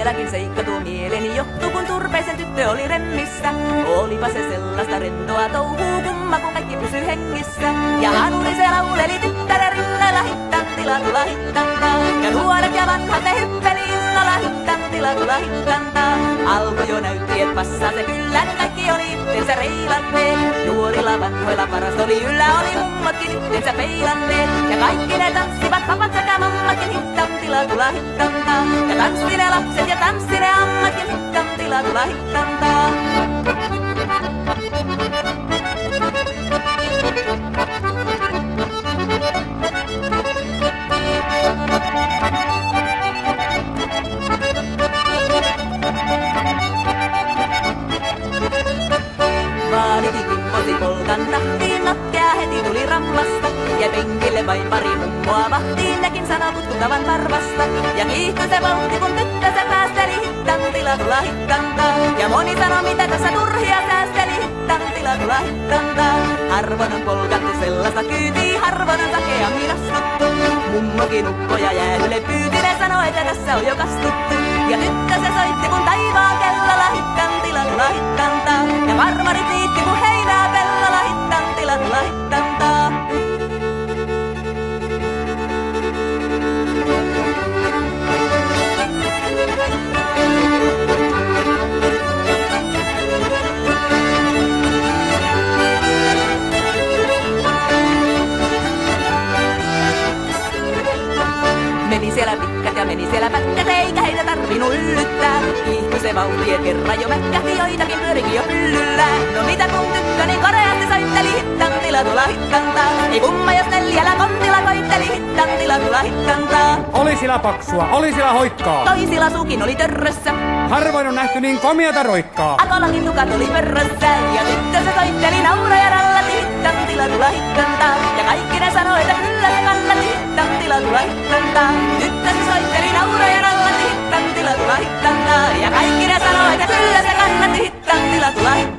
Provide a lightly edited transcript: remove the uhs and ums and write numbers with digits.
vieläkin seikka tuo mieleeni johtu, kun Turpeisen tyttö oli remmissä. Olipa se sellaista rentoa touhuu, kumma kun kaikki pysy hengissä. Ja hanuri se lauleli tyttären rinnalla, hittantila tula hittantaa. Ja nuoret ja vanhat ne hyppeli innolla, hittantila tula hittantaa. Alko jo näytti, et passaa se kyllä, kaikki oli itsensä reilanneet. Nuorilla vanhoilla paras oli yllä, oli mummotkin itsensä peilanneet. Ja kaikki ne tanssivat, papat sekä mammatkin, hittantila tula hittantaa. Ja tanssi ne lapset ja tanssi ne ammatkin, hittantila tula hittantaa. Vaanikin kimposi polkan nahtiin, notkea heti tuli rammasta. Ja penkille vain pari mummoa vahtiin, nekin sanoo kutkuttavan varvasta. Ja kiihtyi se vauhti, kun tyttö se päästeli, hittantila tula hittantaa. Ja moni sanoo, mitä tässä turhia säästeli, hittantila tula hittantaa. Harvoin on polkattu sellaista kyytiä, harvoin on sakeammin astuttu. Mummokin ukkoja jäähylle pyyti, ne sanoo, että tässä on jo kastuttu. Ja tyttö se soitti, kun taivaan kellolla, hittantila tula hittantaa. Ja varvarit niitti, kun heinää pellolla, hittantila tula hittantaa. Meni siellä pitkät ja meni siellä pätkät, eikä heitä tarvinnut yllyttää. Kiihtyi se vauhti, et kerran jo mätkähti, joitakin pyörikin jo pyllyllä. No mitä kun tykköni koreasti soitteli, hittantila tula hittantaa. Ei kumma jos neljällä kontilla koitteli, hittantila tula hittantaa. Oli sillä paksua, oli sillä hoikkaa. Toisilla sukin oli törrössä. Harvoin on nähty niin komiata roikkaa. Akolakin tukat oli pörrössä. Ja tyttö se soitteli nauroja rallati, hittantila tula hittantaa. Ja kaikki ne sanoi, että kyllä se kannatti, hittantila tula hittantaa. Tyttö se soitteli nauroja rallati, hittantila tula hittantaa. Ja kaikki ne sanoi, että kyllä se kannatti, hittantila tula hittantaa.